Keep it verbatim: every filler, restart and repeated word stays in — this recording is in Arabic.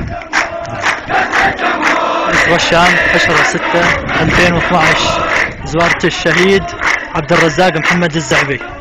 نصر الشام عشرة ستة ألفين واثنعش، زوارة الشهيد عبد الرزاق محمد الزعبي.